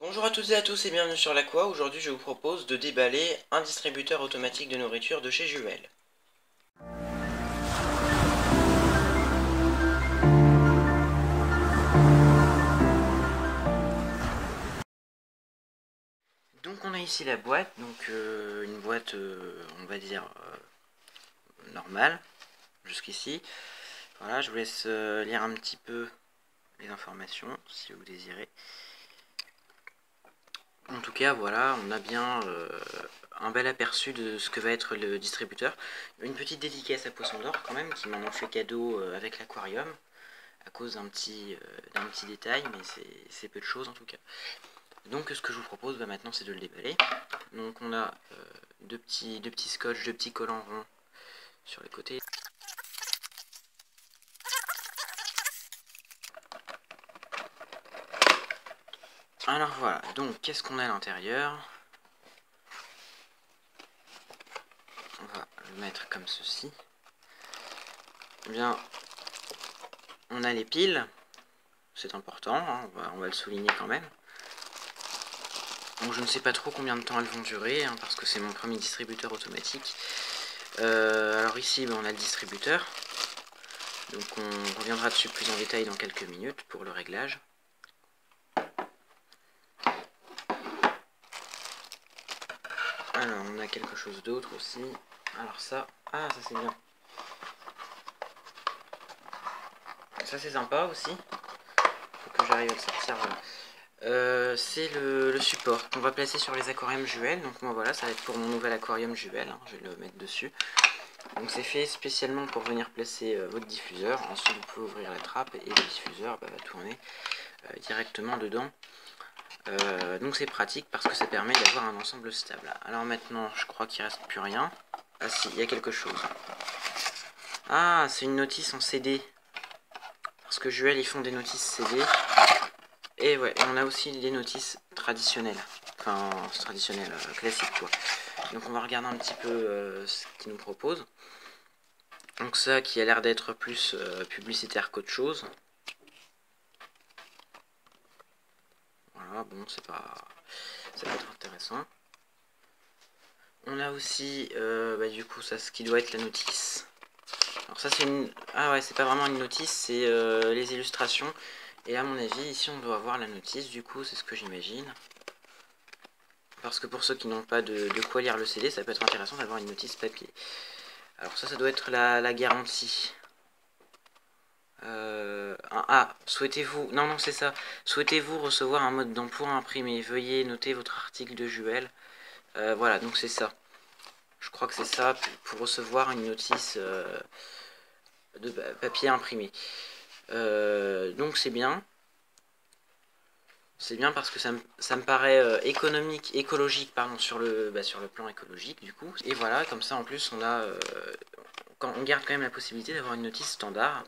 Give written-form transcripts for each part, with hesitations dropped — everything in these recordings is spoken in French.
Bonjour à toutes et à tous et bienvenue sur l'Aqua. Aujourd'hui je vous propose de déballer un distributeur automatique de nourriture de chez Juvel. Donc on a ici la boîte, donc une boîte on va dire normale jusqu'ici. Voilà, je vous laisse lire un petit peu les informations si vous désirez. En tout cas voilà, on a bien un bel aperçu de ce que va être le distributeur. Une petite dédicace à Poisson d'Or quand même qui m'en ont fait cadeau avec l'aquarium. À cause d'un petit détail, mais c'est peu de choses en tout cas. Donc ce que je vous propose maintenant c'est de le déballer. Donc on a deux petits scotch, deux petits collants ronds sur les côtés. Alors voilà, donc qu'est-ce qu'on a à l'intérieur? On va le mettre comme ceci. Eh bien, on a les piles, c'est important, hein, on va le souligner quand même. Donc je ne sais pas trop combien de temps elles vont durer, hein, parce que c'est mon premier distributeur automatique. Alors ici, on a le distributeur. Donc on reviendra dessus plus en détail dans quelques minutes pour le réglage. Alors on a quelque chose d'autre aussi. Alors ça, c'est bien. Ça c'est sympa aussi. Faut que j'arrive à le sortir, voilà. C'est le support qu'on va placer sur les aquariums Juvel. Donc moi voilà, ça va être pour mon nouvel aquarium Juvel, hein, je vais le mettre dessus. Donc c'est fait spécialement pour venir placer votre diffuseur. Ensuite vous pouvez ouvrir la trappe et le diffuseur va tourner directement dedans. Donc c'est pratique parce que ça permet d'avoir un ensemble stable. Alors maintenant je crois qu'il reste plus rien. Ah si, il y a quelque chose. Ah, c'est une notice en CD. Parce que Juvel ils font des notices CD. Et ouais, on a aussi des notices traditionnelles. Enfin, traditionnelles, classiques quoi. Donc on va regarder un petit peu ce qu'ils nous proposent. Donc ça qui a l'air d'être plus publicitaire qu'autre chose. Voilà, bon c'est pas... ça peut être intéressant. On a aussi du coup ça, ce qui doit être la notice. Alors ça c'est une... ah ouais, c'est pas vraiment une notice, c'est les illustrations. Et à mon avis ici on doit avoir la notice, du coup c'est ce que j'imagine. Parce que pour ceux qui n'ont pas de quoi lire le CD, ça peut être intéressant d'avoir une notice papier. Alors ça doit être la garantie. Souhaitez-vous... non, non, c'est ça. Souhaitez-vous recevoir un mode d'emploi imprimé? Veuillez noter votre article de Juvel. Voilà, donc c'est ça. Je crois que c'est ça, pour recevoir une notice de papier imprimé. Donc c'est bien. C'est bien parce que ça me paraît écologique, pardon, sur le plan écologique du coup. Et voilà, comme ça en plus on a... on garde quand même la possibilité d'avoir une notice standard.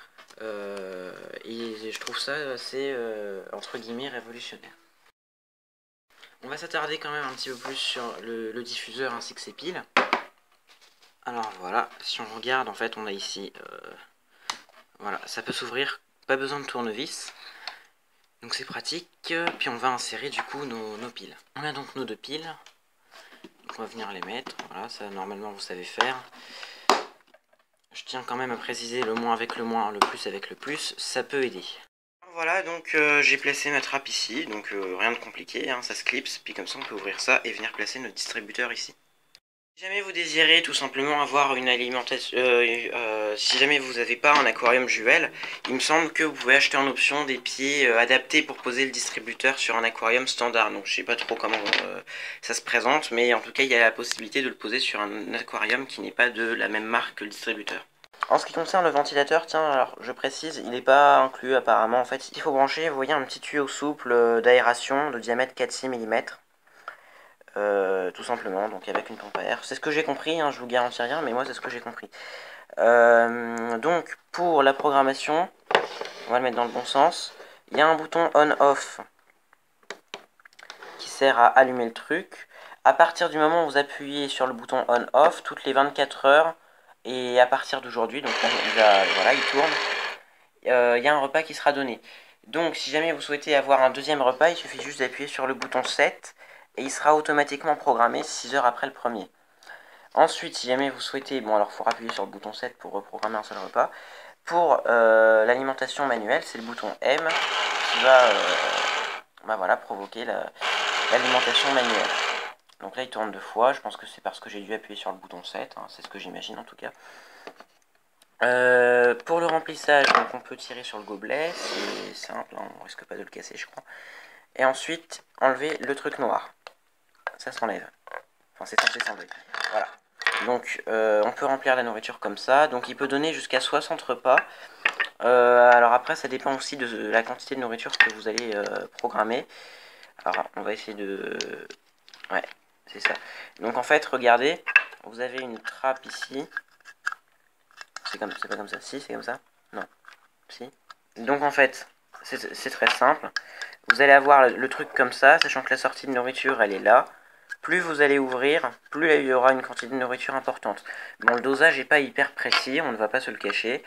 Et je trouve ça assez, entre guillemets, révolutionnaire. On va s'attarder quand même un petit peu plus sur le diffuseur ainsi que ses piles. Alors voilà, si on regarde, en fait, on a ici... voilà, ça peut s'ouvrir, pas besoin de tournevis. Donc c'est pratique. Puis on va insérer du coup nos piles. On a donc nos deux piles. Donc on va venir les mettre. Voilà, ça normalement vous savez faire. Je tiens quand même à préciser le moins avec le moins, le plus avec le plus, ça peut aider. Voilà, donc j'ai placé ma trappe ici, donc rien de compliqué, hein, ça se clipse, puis comme ça on peut ouvrir ça et venir placer notre distributeur ici. Si jamais vous désirez tout simplement avoir une alimentation, si jamais vous n'avez pas un aquarium Juvel, il me semble que vous pouvez acheter en option des pieds adaptés pour poser le distributeur sur un aquarium standard. Donc je sais pas trop comment ça se présente, mais en tout cas il y a la possibilité de le poser sur un aquarium qui n'est pas de la même marque que le distributeur. En ce qui concerne le ventilateur, tiens, alors je précise, il n'est pas inclus apparemment. En fait, il faut brancher, vous voyez, un petit tuyau souple d'aération de diamètre 4-6 mm. Tout simplement, donc avec une pompe à air. C'est ce que j'ai compris, hein, je vous garantis rien, mais moi c'est ce que j'ai compris. Donc pour la programmation, on va le mettre dans le bon sens. Il y a un bouton on-off qui sert à allumer le truc. À partir du moment où vous appuyez sur le bouton on-off, toutes les 24 heures, et à partir d'aujourd'hui, donc voilà, il tourne, il y a un repas qui sera donné. Donc si jamais vous souhaitez avoir un deuxième repas, il suffit juste d'appuyer sur le bouton 7 et il sera automatiquement programmé 6 heures après le premier. Ensuite, si jamais vous souhaitez, bon alors il faut appuyer sur le bouton 7 pour reprogrammer un seul repas. Pour l'alimentation manuelle, c'est le bouton M qui va voilà, provoquer l'alimentation manuelle. Donc là il tourne 2 fois, je pense que c'est parce que j'ai dû appuyer sur le bouton 7, hein, c'est ce que j'imagine en tout cas. Pour le remplissage, donc on peut tirer sur le gobelet, c'est simple, hein, on risque pas de le casser je crois. Et ensuite enlever le truc noir, ça s'enlève, enfin c'est censé s'enlever, voilà. Donc on peut remplir la nourriture comme ça, donc il peut donner jusqu'à 60 repas. Alors après ça dépend aussi de la quantité de nourriture que vous allez programmer. Alors on va essayer de... Ouais, c'est ça. Donc en fait regardez, vous avez une trappe ici. C'est pas comme ça. Si, c'est comme ça. Non. Si. Donc en fait, c'est très simple. Vous allez avoir le truc comme ça, sachant que la sortie de nourriture, elle est là. Plus vous allez ouvrir, plus il y aura une quantité de nourriture importante. Bon, le dosage n'est pas hyper précis, on ne va pas se le cacher.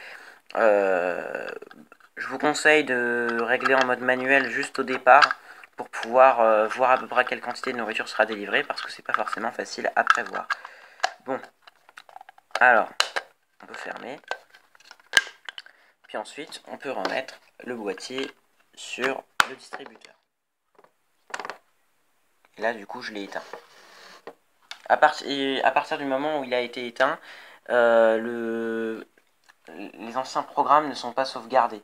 Je vous conseille de régler en mode manuel juste au départ pour pouvoir voir à peu près quelle quantité de nourriture sera délivrée, parce que c'est pas forcément facile à prévoir. Bon, alors, on peut fermer. Puis ensuite, on peut remettre le boîtier sur le distributeur. Et là, du coup, je l'ai éteint. À partir du moment où il a été éteint, les anciens programmes ne sont pas sauvegardés.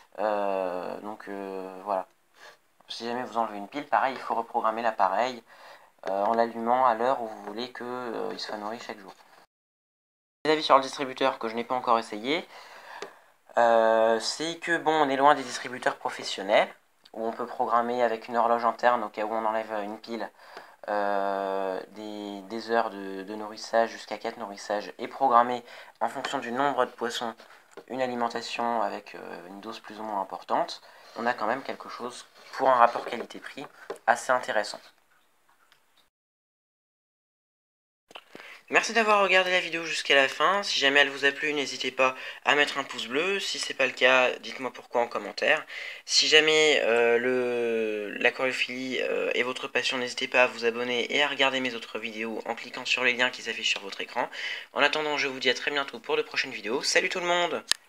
Voilà. Si jamais vous enlevez une pile, pareil, il faut reprogrammer l'appareil en l'allumant à l'heure où vous voulez qu'il soit nourri chaque jour. Des avis sur le distributeur que je n'ai pas encore essayé, c'est que bon, on est loin des distributeurs professionnels où on peut programmer avec une horloge interne au cas où on enlève une pile des heures de nourrissage jusqu'à 4 nourrissages et programmer en fonction du nombre de poissons une alimentation avec une dose plus ou moins importante. On a quand même quelque chose pour un rapport qualité-prix assez intéressant. Merci d'avoir regardé la vidéo jusqu'à la fin. Si jamais elle vous a plu, n'hésitez pas à mettre un pouce bleu. Si c'est pas le cas, dites-moi pourquoi en commentaire. Si jamais l'aquariophilie est votre passion, n'hésitez pas à vous abonner et à regarder mes autres vidéos en cliquant sur les liens qui s'affichent sur votre écran. En attendant, je vous dis à très bientôt pour de prochaines vidéos. Salut tout le monde!